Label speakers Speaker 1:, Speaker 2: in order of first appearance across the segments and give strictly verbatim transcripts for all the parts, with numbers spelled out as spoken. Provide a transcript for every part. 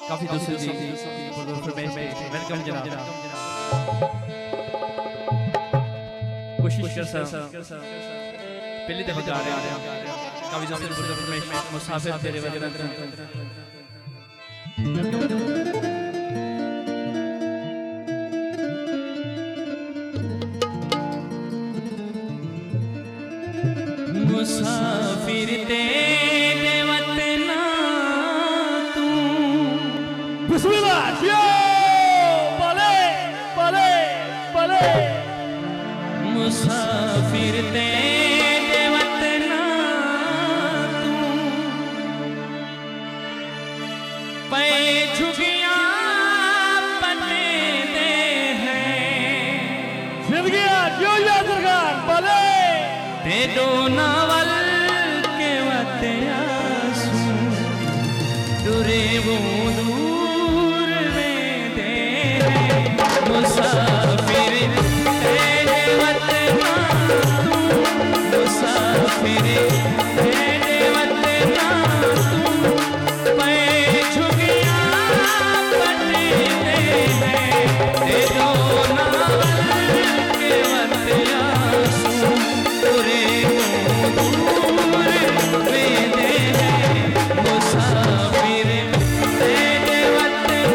Speaker 1: काफी दूसरी जी वेलकम जनाब। कोशिश कर सा पहली दफा गा रहे हैं काफी दूसरी मुसाफिर तेरे वतन मुसाफिर तेरे वतन तू।
Speaker 2: बिस्मिल्लाह जियो भले भले भले।
Speaker 1: मुसाफिर तेरे वतन तू पे झुगियां बने दे हैं
Speaker 2: जिंदगी जियो या सरकार भले
Speaker 1: ते दो नावल के वते आंसू डुरे वो दूर में दे मुसाफिर तेरे वतन तू। मुसाफिर तेरे वतन तू पे झुगियां बने दे ते दो नावल के वते आंसू डुरे वो दूर में दे मुसाफिर तेरे वतन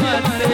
Speaker 1: मत